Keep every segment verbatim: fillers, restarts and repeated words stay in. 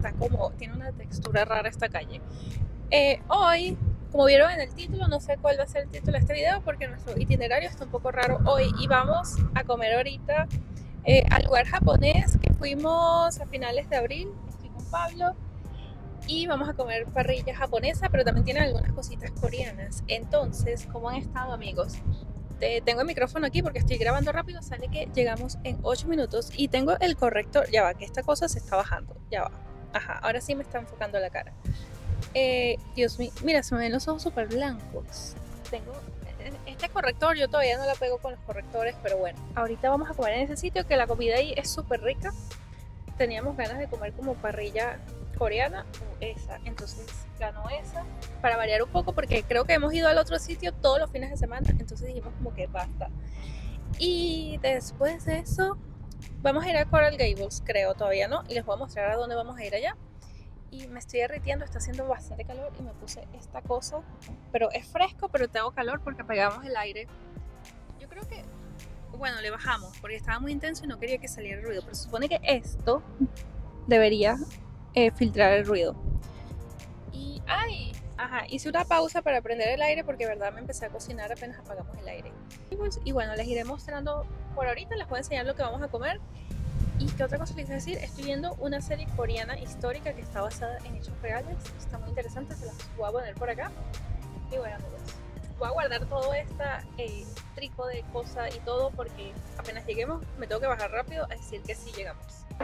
está como, tiene una textura rara esta calle. Eh, hoy, como vieron en el título, no sé cuál va a ser el título de este video porque nuestro itinerario está un poco raro hoy y vamos a comer ahorita eh, al lugar japonés que fuimos a finales de abril. Estoy con Pablo y vamos a comer parrilla japonesa, pero también tiene algunas cositas coreanas. Entonces, ¿cómo han estado, amigos? Te, tengo el micrófono aquí porque estoy grabando rápido, sale que llegamos en ocho minutos y tengo el corrector, ya va, que esta cosa se está bajando, ya va, ajá, ahora sí me está enfocando la cara. Eh, Dios mío, mira, se me ven los ojos súper blancos. Tengo este corrector, yo todavía no la pego con los correctores, pero bueno, ahorita vamos a comer en ese sitio que la comida ahí es súper rica. Teníamos ganas de comer como parrilla coreana o esa, entonces ganó esa para variar un poco porque creo que hemos ido al otro sitio todos los fines de semana, entonces dijimos como que basta. Y después de eso vamos a ir a Coral Gables, creo, todavía no, y les voy a mostrar a dónde vamos a ir allá. Y me estoy derritiendo, está haciendo bastante calor y me puse esta cosa, pero es fresco, pero tengo calor porque apagamos el aire. Yo creo que, bueno, le bajamos porque estaba muy intenso y no quería que saliera el ruido, pero se supone que esto debería eh, filtrar el ruido. Y, ay, ajá, hice una pausa para prender el aire porque de verdad me empecé a cocinar apenas apagamos el aire. Y, pues, y bueno, les iré mostrando por ahorita, les voy a enseñar lo que vamos a comer. Y qué otra cosa les voy a decir, estoy viendo una serie coreana histórica que está basada en hechos reales, está muy interesante, se las voy a poner por acá. Y bueno, amigos, voy a guardar todo esta eh, trico de cosas y todo porque apenas lleguemos me tengo que bajar rápido a decir que sí llegamos.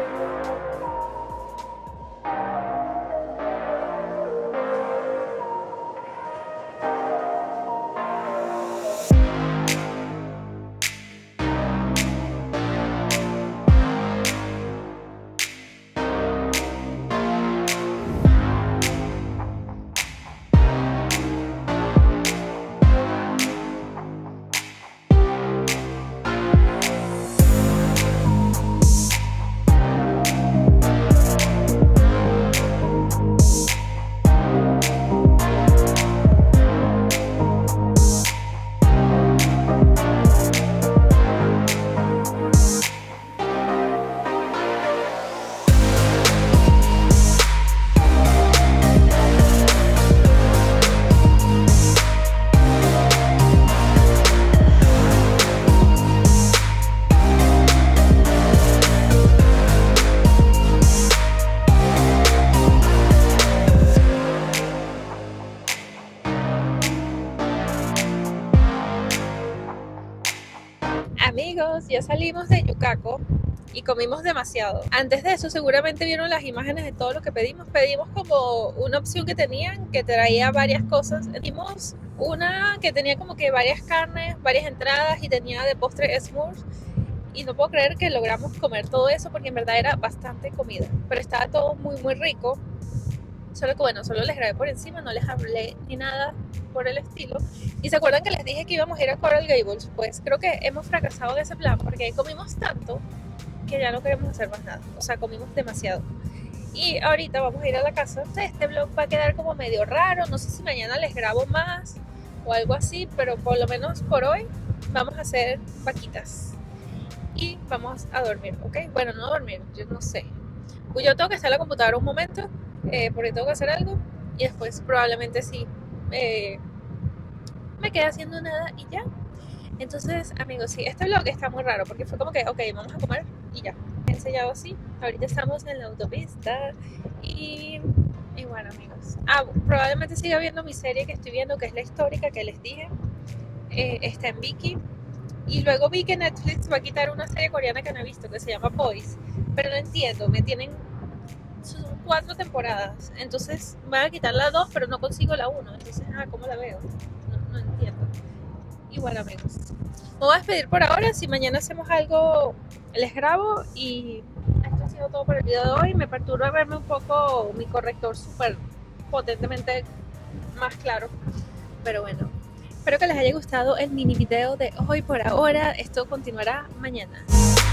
Amigos, ya salimos de Yukaco y comimos demasiado. Antes de eso seguramente vieron las imágenes de todo lo que pedimos. Pedimos como una opción que tenían que traía varias cosas. Pedimos una que tenía como que varias carnes, varias entradas y tenía de postre s'mores. Y no puedo creer que logramos comer todo eso porque en verdad era bastante comida. Pero estaba todo muy muy rico. Solo que bueno, solo les grabé por encima, no les hablé ni nada por el estilo. Y se acuerdan que les dije que íbamos a ir a Coral Gables, pues creo que hemos fracasado en ese plan porque comimos tanto que ya no queremos hacer más nada. O sea, comimos demasiado. Y ahorita vamos a ir a la casa. Este vlog va a quedar como medio raro, no sé si mañana les grabo más o algo así, pero por lo menos por hoy vamos a hacer vaquitas. Y vamos a dormir, ¿ok? Bueno, no dormir, yo no sé. Pues yo tengo que estar en la computadora un momento. Eh, porque tengo que hacer algo y después probablemente sí eh, me quedé haciendo nada y ya. Entonces, amigos, sí, este vlog está muy raro porque fue como que, ok, vamos a comer y ya. He enseñado así, ahorita estamos en la autopista y, y bueno, amigos, ah, probablemente siga viendo mi serie que estoy viendo, que es la histórica que les dije. Eh, está en Viki y luego vi que Netflix va a quitar una serie coreana que no he visto que se llama Boys, pero no entiendo, me tienen son cuatro temporadas, entonces van a quitar la dos pero no consigo la uno, entonces ah, ¿cómo la veo? No, no entiendo. Y bueno, amigos, me voy a despedir por ahora. Si mañana hacemos algo les grabo y esto ha sido todo por el video de hoy. Me perturba verme un poco mi corrector súper potentemente más claro, pero bueno, espero que les haya gustado el mini video de hoy por ahora. Esto continuará mañana.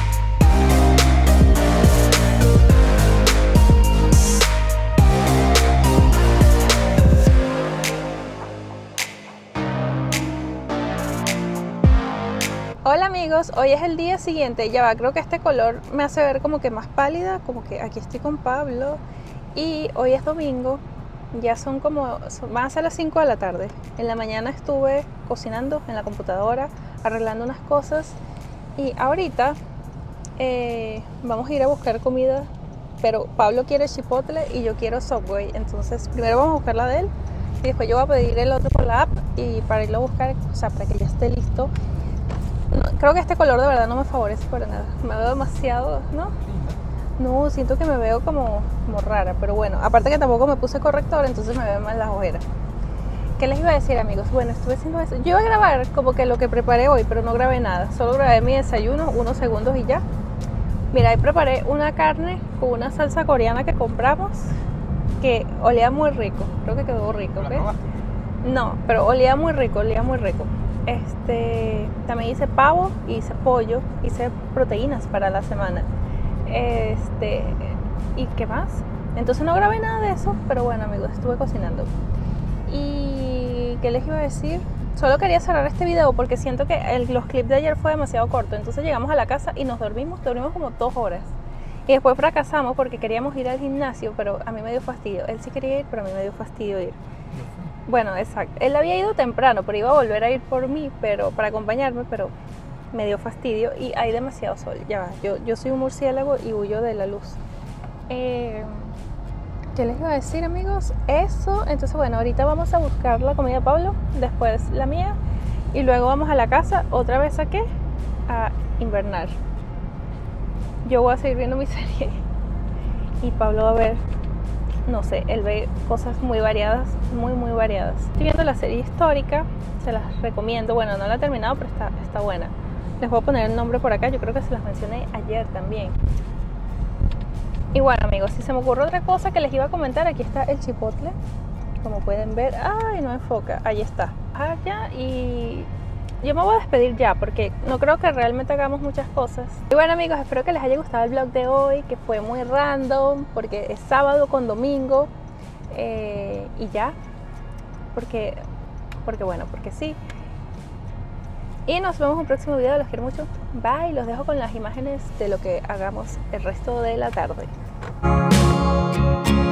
Hola amigos, hoy es el día siguiente, ya va, creo que este color me hace ver como que más pálida, como que aquí estoy con Pablo Y hoy es domingo, ya son como, son, van a ser las cinco de la tarde. En la mañana estuve cocinando en la computadora, arreglando unas cosas. Y ahorita eh, vamos a ir a buscar comida, pero Pablo quiere chipotle y yo quiero Subway. Entonces primero vamos a buscar la de él y después yo voy a pedir el otro por la app y para irlo a buscar, o sea, para que ya esté listo. No, creo que este color de verdad no me favorece para nada. Me veo demasiado, ¿no? No, siento que me veo como, como rara, pero bueno, aparte que tampoco me puse corrector, entonces me ven mal las ojeras. ¿Qué les iba a decir, amigos? Bueno, estuve haciendo eso. Yo iba a grabar como que lo que preparé hoy, pero no grabé nada. Solo grabé mi desayuno, unos segundos y ya. Mira, ahí preparé una carne con una salsa coreana que compramos, que olía muy rico. Creo que quedó rico, ¿ok? No, pero olía muy rico, olía muy rico. Este, también hice pavo, hice pollo, hice proteínas para la semana. Este, ¿y qué más? Entonces no grabé nada de eso, pero bueno, amigos, estuve cocinando. ¿Y qué les iba a decir? Solo quería cerrar este video porque siento que el, los clips de ayer fue demasiado corto. Entonces llegamos a la casa y nos dormimos, dormimos como dos horas. Y después fracasamos porque queríamos ir al gimnasio, pero a mí me dio fastidio. Él sí quería ir, pero a mí me dio fastidio ir. Bueno, exacto. Él había ido temprano, pero iba a volver a ir por mí, pero para acompañarme, pero me dio fastidio y hay demasiado sol. Ya va, yo, yo soy un murciélago y huyo de la luz. Eh, ¿Qué les iba a decir, amigos? Eso, entonces bueno, ahorita vamos a buscar la comida de Pablo, después la mía, y luego vamos a la casa, otra vez ¿a qué? A invernar. Yo voy a seguir viendo mi serie y Pablo va a ver, no sé, él ve cosas muy variadas, muy muy variadas. Estoy viendo la serie histórica, se las recomiendo, bueno, no la he terminado, pero está, está buena. Les voy a poner el nombre por acá, yo creo que se las mencioné ayer también. Y bueno, amigos, si se me ocurre otra cosa que les iba a comentar, aquí está el chipotle. Como pueden ver, ay, no enfoca, ahí está. Allá, y yo me voy a despedir ya porque no creo que realmente hagamos muchas cosas. Y bueno, amigos, espero que les haya gustado el vlog de hoy, que fue muy random porque es sábado con domingo. Eh, y ya, porque, porque bueno, porque sí. Y nos vemos en un próximo video, los quiero mucho. Bye, los dejo con las imágenes de lo que hagamos el resto de la tarde.